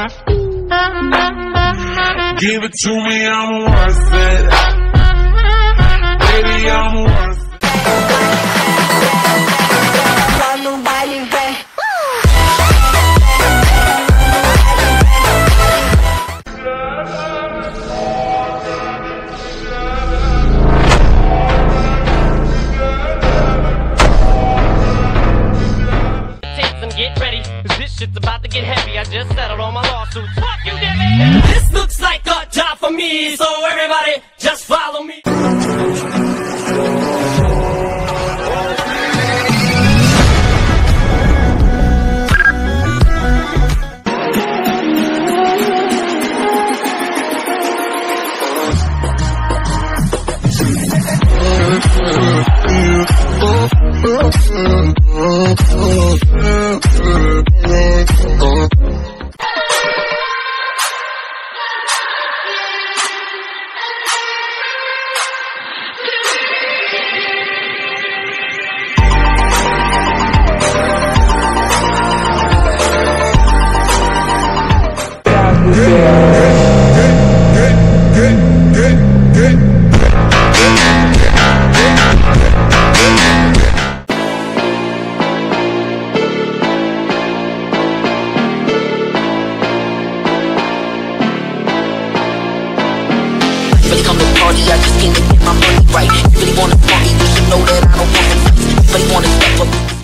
Give it to me, I'm worth it. Baby, I'm worth it. Get ready, 'cause this shit's about to get heavy. I just settled all my lawsuits. Fuck you, Debbie! This looks like a job for me, so everybody just follow me. Come to party, I just came to get my money right. You really wanna party, you should know that I don't want to fight. Everybody wanna step up.